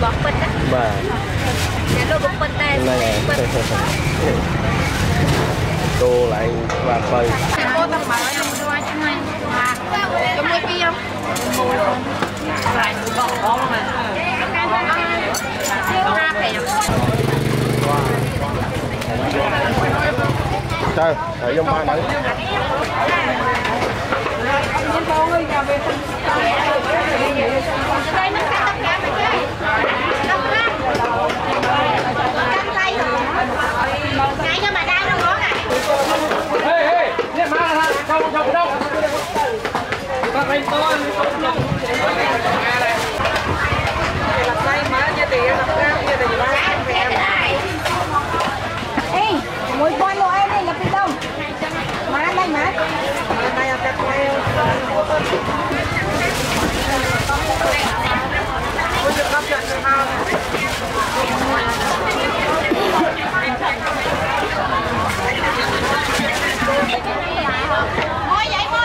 របស់ពិតណាបាទអ្នកលោកក៏ពិតដែរហ្នឹងហើយគោឡើងស្វាបើគោតាមមកខ្ញុំស្វាឆ្ងាញ់ជាមួយពីខ្ញុំខ្លាញ់បោះអស់ហ្នឹងការទៅ5 ខ្ញុំបានហើយខ្ញុំបងអើយកាវាទៅតែនឹងកាត់កាត់ទៅដល់ណាកាន់ដៃហ៎ថ្ងៃខ្ញុំមកដល់នោះហ៎ហេហេនេះមកថាចូលដល់ដល់បាត់វិញតើនេះចូលដល់ឡៃមកយេទីដល់កាយេទីឡាអេមួយពាន់លោកអេនេះដល់ពីđâu má đây má đây là cái quay ôi được hấp dẫn nào thôi vậy thôi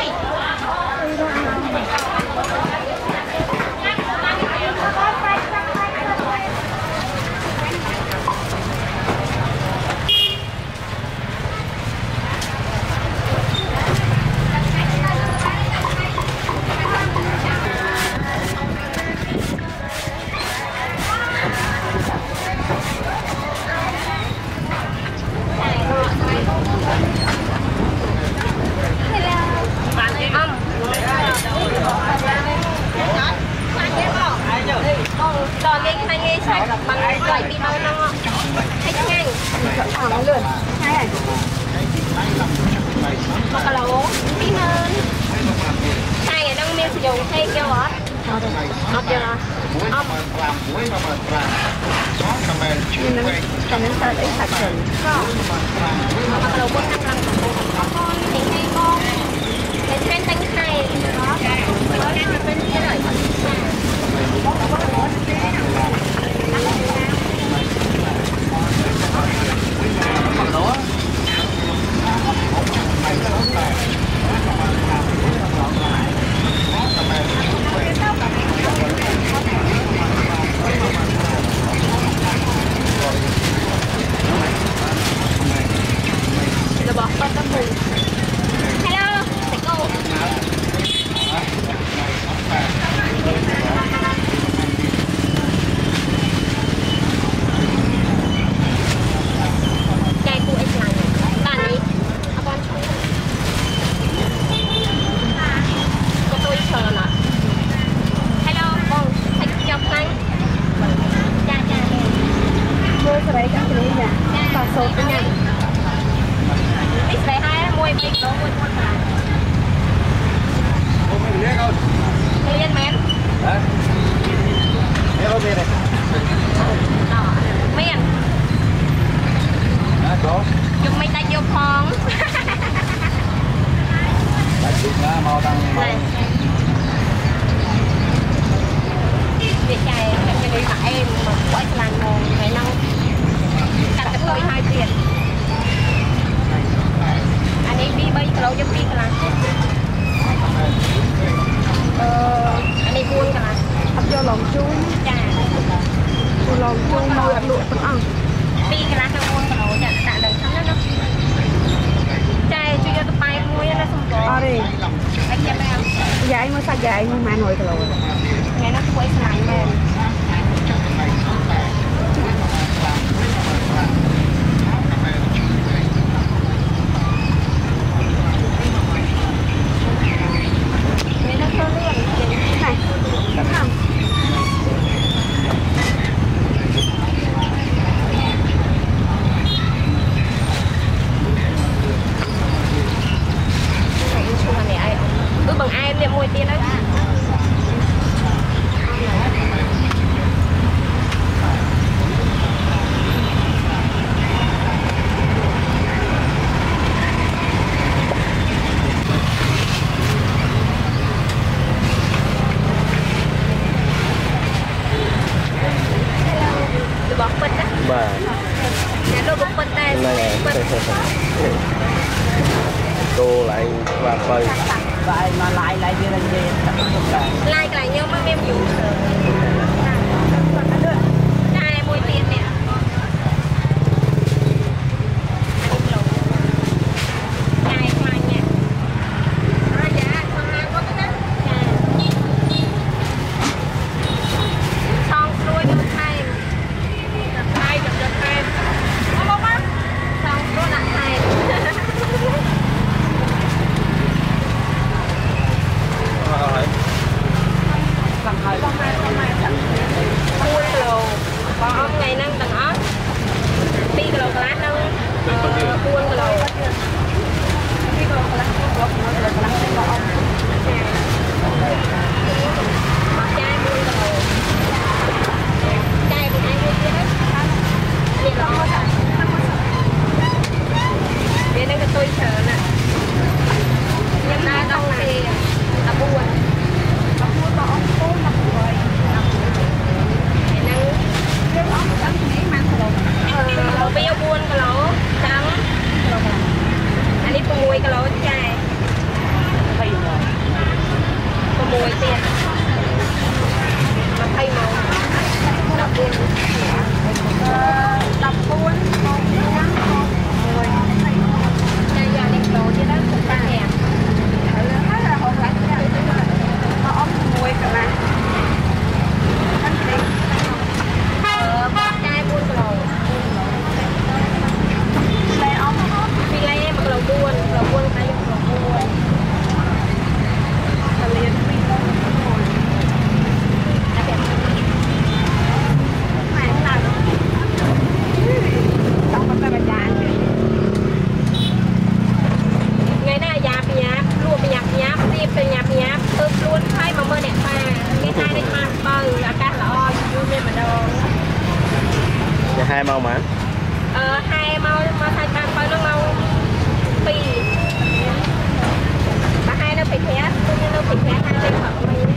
đòn lên hai nghe sạch bằng loại bị đau nó hay nhanh nó lượn hay một cái lẩu tí hơn hai ngày đang miêu sử dụng hay kêu hết học chưa nào học cầm đến sao để sạch rồi một cái lẩu 4-5 lần con thì hay con để thêm tăng hai đó nó bên kia rồi hello thầy cô sốt với nhau. Ít lấy hai mua em đó mua con phải. Mua mấy cái không? Cái liên mến. Hả? Cái lô này. Đó, men. Hả có? Chụp mấy tay vô phong. Tại chụp nó mau tăng. Việc chạy em đi tại em mà quay làm mồm phải năng cắt cái đôi 2 tiền anh ấy đi bay lâu giúp đi cả anh ấy buôn cả học cho lòng chuối chả lòng chuối mồi ăn lụa từng ăn đi cả theo buôn cả lâu chả tạ được thắng đó trai chưa cho tay muối nó không có đi anh em dạy mới sao dạy nhưng mà ngồi cả lâu nghe nó quay lại mồm bằng ai em mua tiền đấy bỏ bật á bà nhà nó cũng bật đây cô lại và phơi vậy mà lại như là gì lại lại nhau mà em dùng lô còn ông ngày năng tầng ớt 2 kg lá nâng 4 kg 2 kg lá chai 4 kg chai của anh đi hết vậy đó vậy nên cái tôi sợ nè nhưng mà đâu thì là buồn bỏ ông cố lập rồi vậy nên ông chẳng nghĩ mang lẩu béo buồn cái lẩu trắng anh đi cùng mùi cái lẩu chai cùng mùi tiền mà thay màu đập buồn đập buồn giờ đi lẩu chứ đó cũng ta hèn hết là hồn lại nó ốm mùi cả là chai buôn lẩu lê ông phi lê mà lẩu buôn tay lẩu buôn là liền phi lê phải làm trong cái bài giảng ngày nay giáp luôn bị giáp tiếp từ giáp tôi luôn thấy mà mơ đẹp mà cái hai đây mà bờ là cá lò luôn lên mà đâu hai màu mà hai màu mà thay bàn bờ nó màu pì mà hai nó phải thẻ nó phải thẻ hai bên phật mình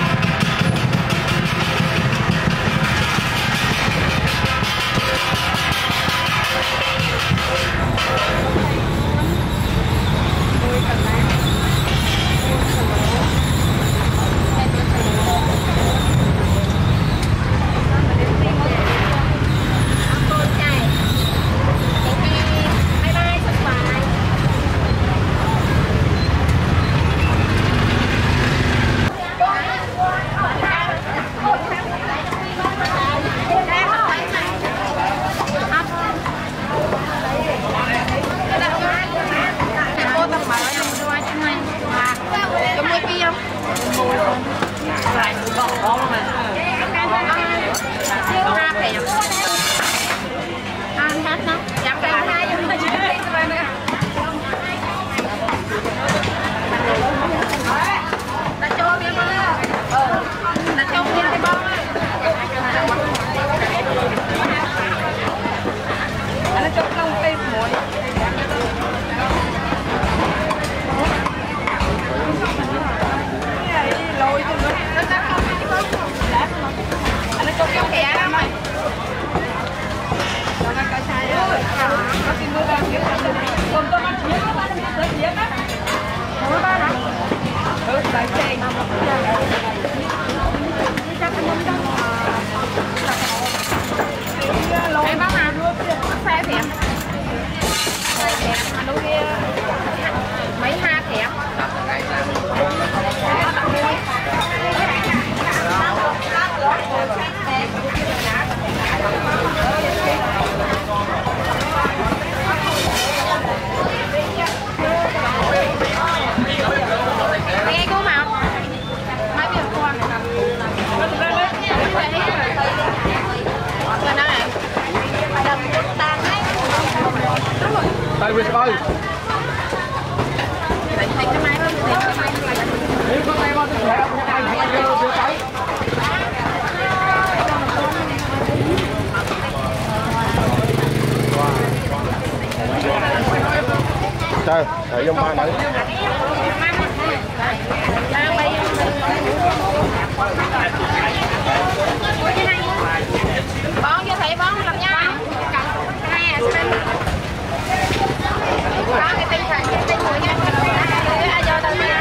Tại vì sao? Tại cái máy đó, cái máy nếu có tay vào thì phải không ai phải đưa tới. Trời, đợi trong ba nữa. Bón cho thầy bón làm nha. Cái này xem. Bón cái tinh thần cái tinh người nha. Ai vô tao nha.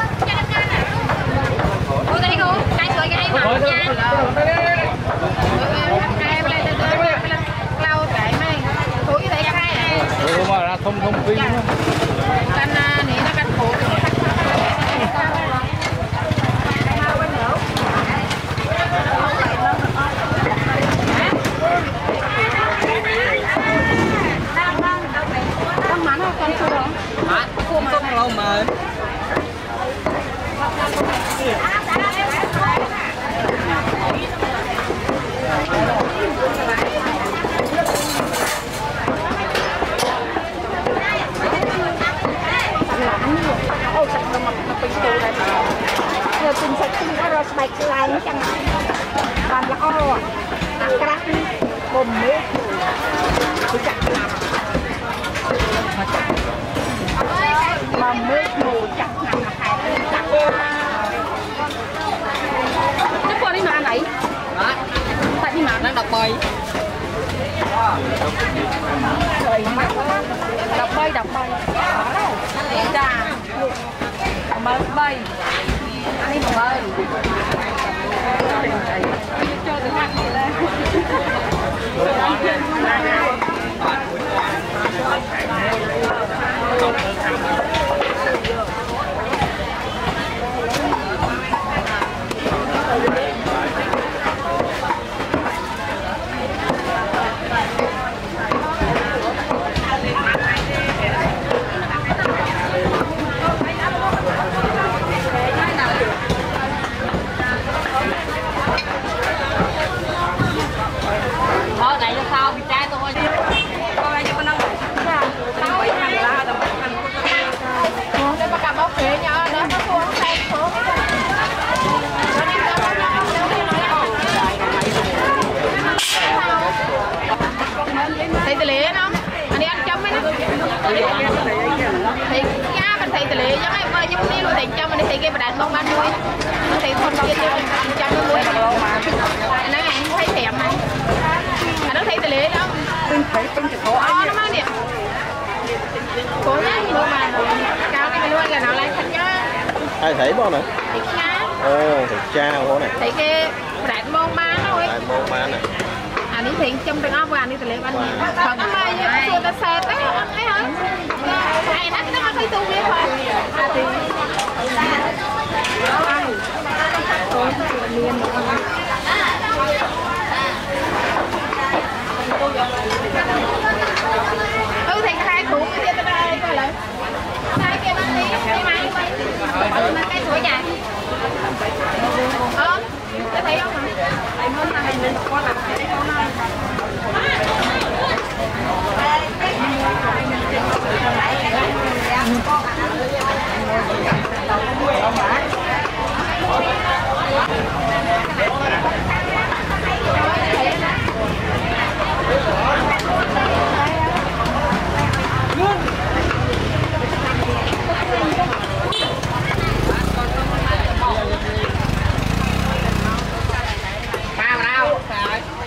Ủa đây cô, cái sợi cái ai mà nha. Chắc con đi mà này. Tại đi mà đang đọc bài. Đọc bay. Trà. Mơ bay. Anh đi bay. Cho tôi ăn gì đây. Thôi này cho sao bị trai tôi con ai cho con ăn tao bị ăn lá tao bị ăn đây bà cầm ốc kìa nha đó nó thua tay thua thầy tề lệ không anh đi ăn chấm ấy thầy nha mình thầy tề lệ giống em ơi giống như là thầy chấm mình đi thầy kia mà đàn bông ăn nuôi thầy con kia chấm nó nuôi anh nói anh thấy thèm này nó thấy tề lệ đâu nó mang điện cố nhá thì luôn mà cao cái luôn là nó lại thật nhá ai thấy bao này thầy nhá thầy cha bao này thầy kia đạn bông ba thôi đạn bông ba này anh đi thiện trong từng áo vàng đi tề lệ anh còn cái mai xưa ta xe tới anh thấy hả ai nát nó thấy tu biết thôi thì thầy khai thủ cái kia đây coi lại khai kia mang đi mày cái tuổi dài cái thấy không thầy muốn là mình có làm cái con này Bao nào?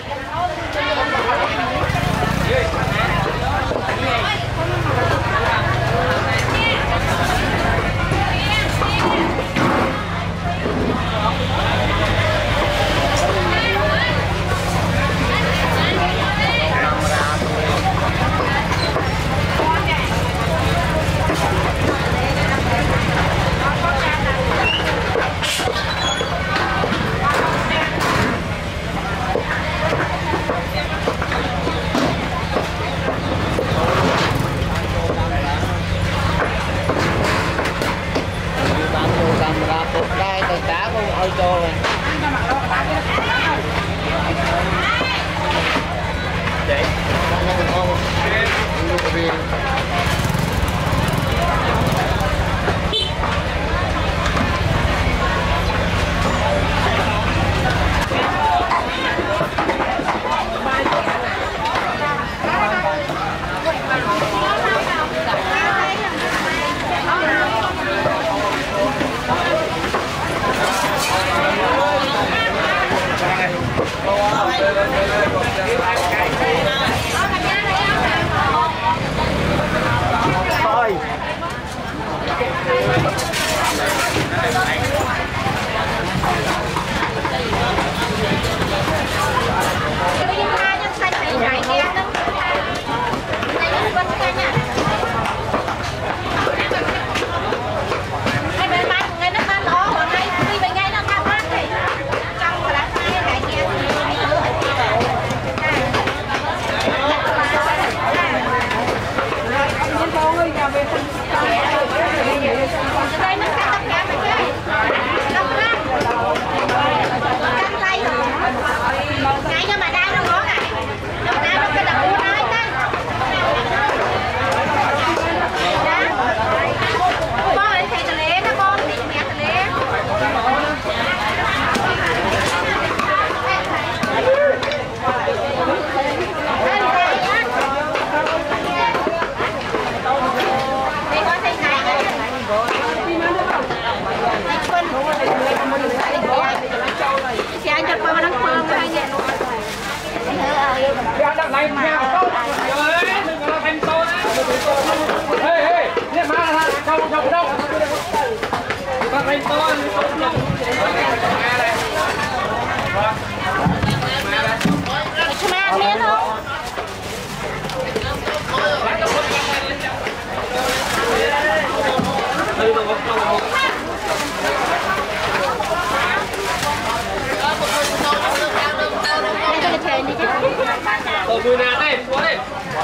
bay theo câu rồi đừng có thành câu đấy hey heyเนี่ยมาแล้วเข้าไปđâu ta thành câuอะไร Mà miếng không? Mùi nè đây, xuống đây.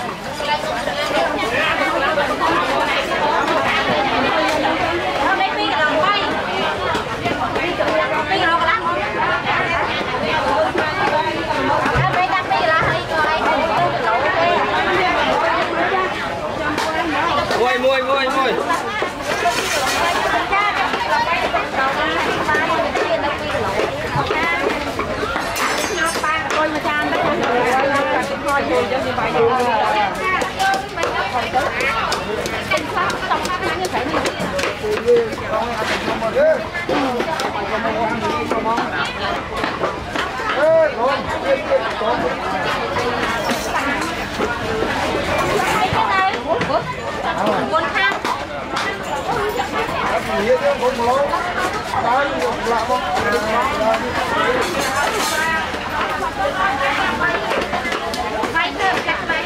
Mấy phi cái lòng quay. Phi cái lòng lắm. Mấy cà phê là hơi coi. Mùi. Coi mà chan đó. Coi gì cho như vậy. Quân khăn. Vai thơm chắc vai.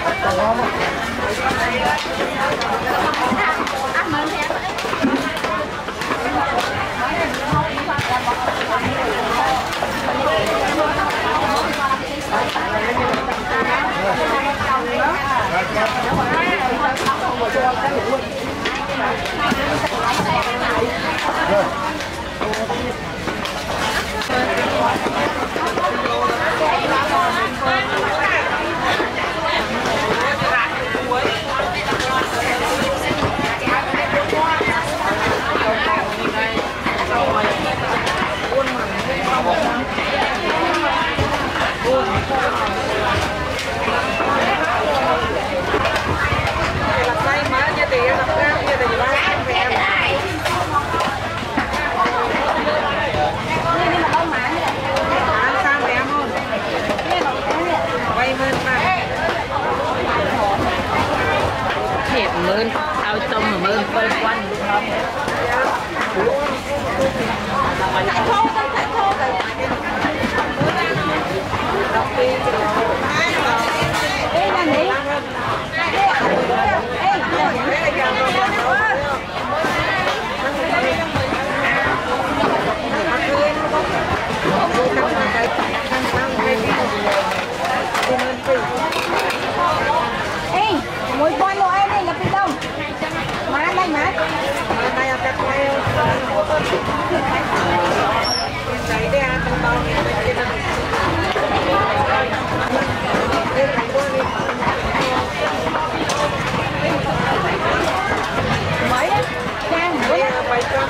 Ăn mơn thế. mơn ao tôm mà mơn quay quanh Mùi con lô em đây là phi đông. Má đây má. Đây là cắt quay. Đấy đây à tông to. Mấy á? Trang mấy á? 700.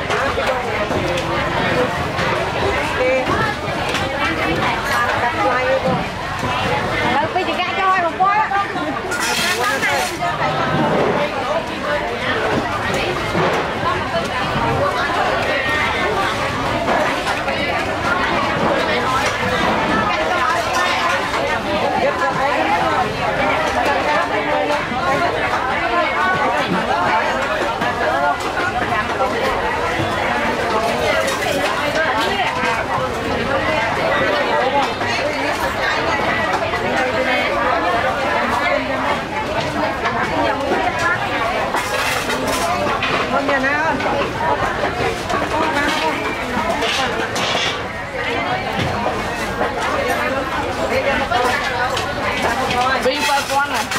Cắt quay luôn. Đâu phi chỉ cắt cho một quá. Pin qua con này.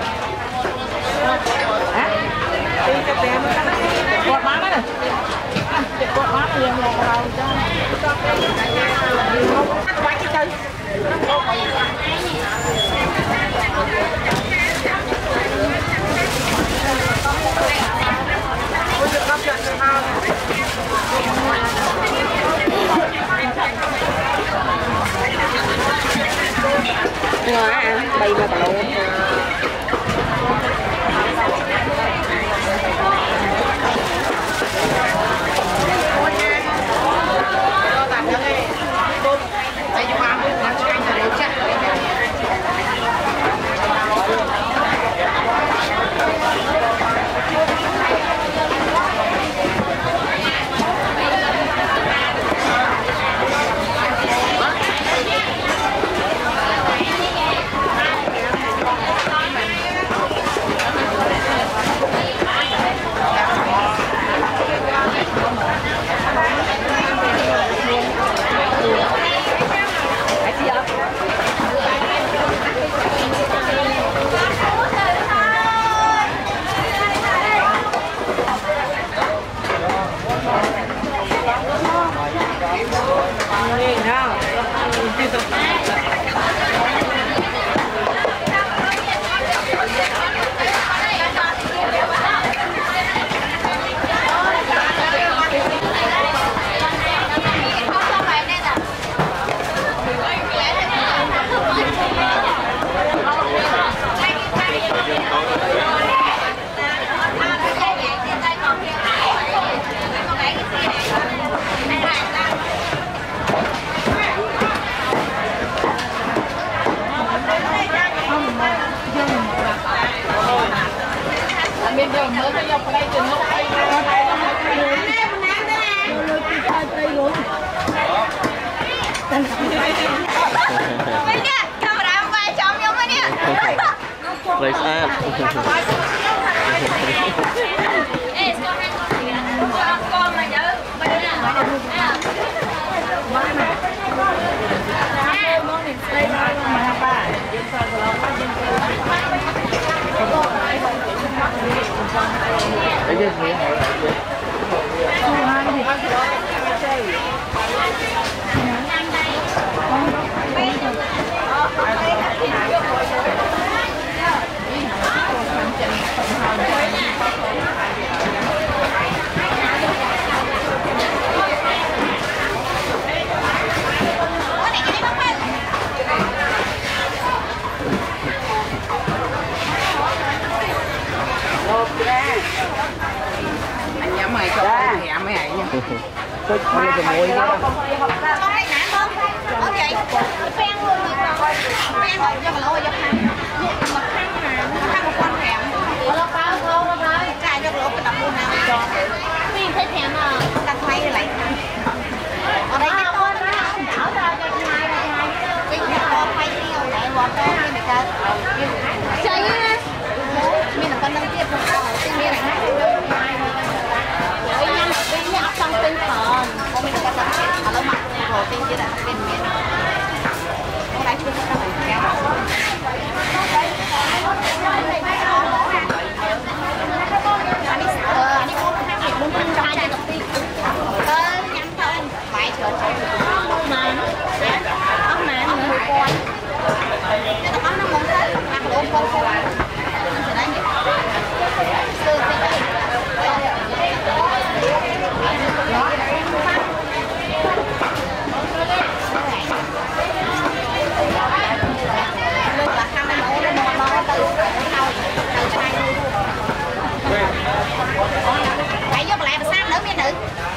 Hả? Pin cái bé nó quạt má này. Quạt má này liền một đầu cho. Quay cái chân. Ngon á, bay mà bà lộn. Đây rồi mới có dọc đây từ lúc đây. Rồi sao? Con mà nhớ bây giờ Đấy chứ gì Anh nhắm mày cho con hẹ mấy ấy nha. tôi không có mùi nữa đâu. con đây nản không? Ở vậy, phen luôn rồi con. Phen rồi cho mà lôi cho khăn. Mà khăn mà, khăn một con thèm. Nó bao không nó thôi. Cài cho lỗ cái đập luôn nào. Phen thấy thèm à. Đặt thay lại. Ở đây cái con nó đảo ra cho hai này hai. Cái con quay tiêu lại một cái này mày coi. Chơi á. Mình là con nâng tiếp một con. Mình là hai. Bây giờ mình học xong tinh thần. Con mình là con nâng tiếp. Nó mặc hồ tinh chứ là bên miền. Con đánh chưa có phải kéo. Anh con hai nghìn bốn mươi hai trăm đồng tiền. Nhắm thôi. Vài trời trời. Mà ốc mà nữa con. Chứ nó nó muốn thấy ăn lỗ con con. Sẽ đánh nhỉ. Sư tinh. Hãy giúp lại mà sao nữa biết nữ.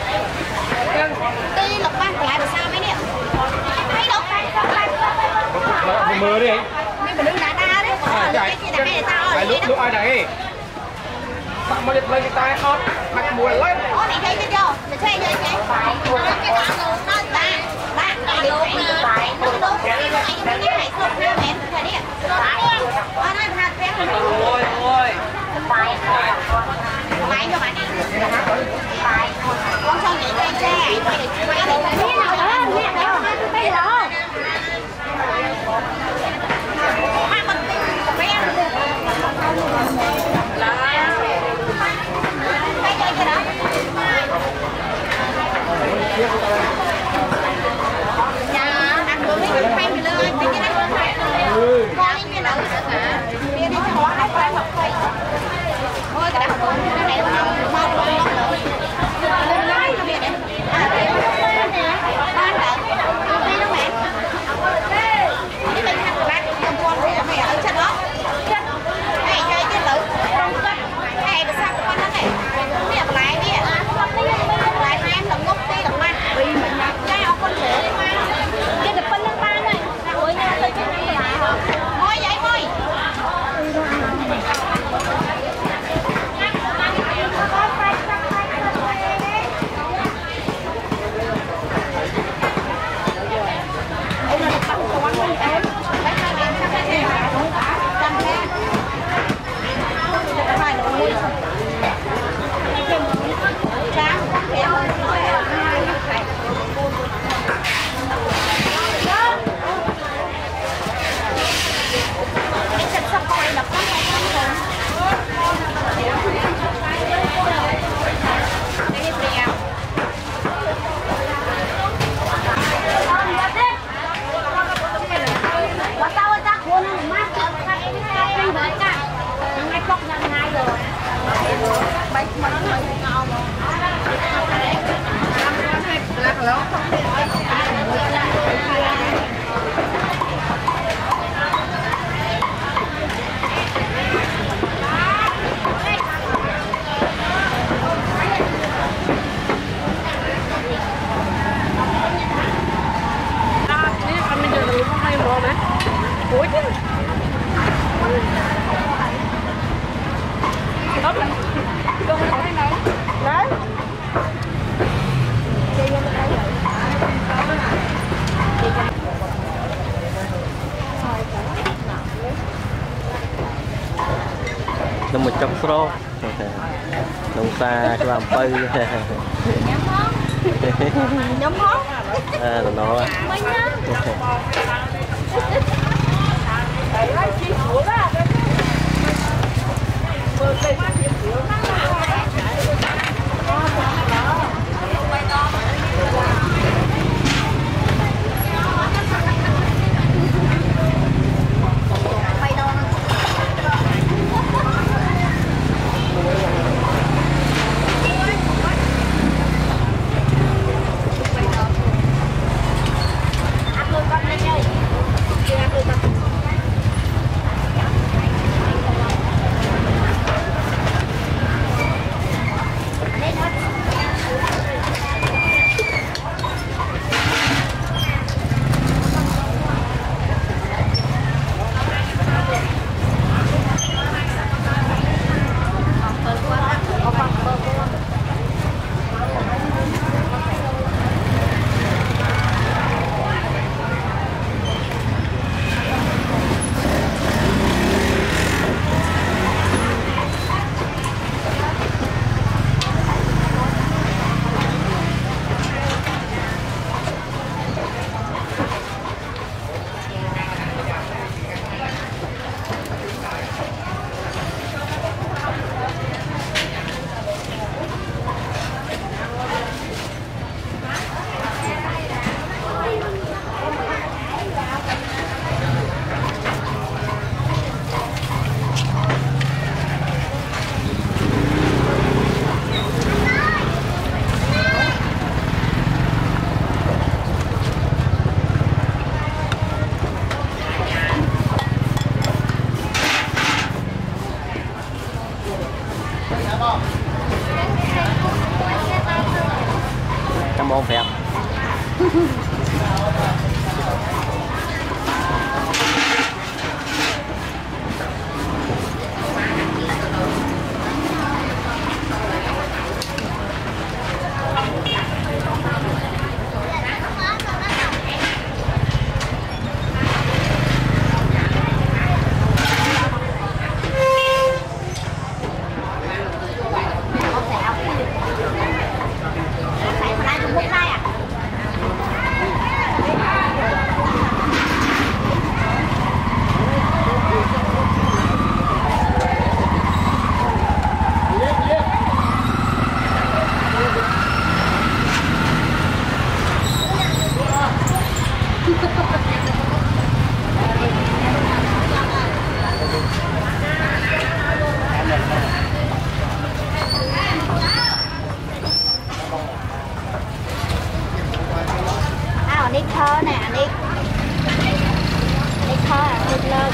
Tuy lục ba lại mà sao mấy nè. Thấy đâu? Mưa đi anh. Mấy mình đứng đá đá đấy. Chạy. Phải lúc ai đấy. Bạn mới lên cái tay ớt, mặt mùi lên. Ủa này thấy chưa? Để chơi chơi chơi. Cái đoạn luôn nó ta. Ba cái luôn. Nó đúng cái này không theo mẹ thời đi. Nó hạt phép. Ôi ôi. Máy cho bạn đi. Con cho nhảy tay xe. Máy để thấy nào đó. Nè đó. Bây giờ. Hai con phép. Dạ, ăn bữa mấy cái phanh thì lên, mấy cái này nó một trong số nông xa cái làm pây nhóm món à là nó cảm ơn phép อันนี้thơ nèอันนี้thơ à thịt lợn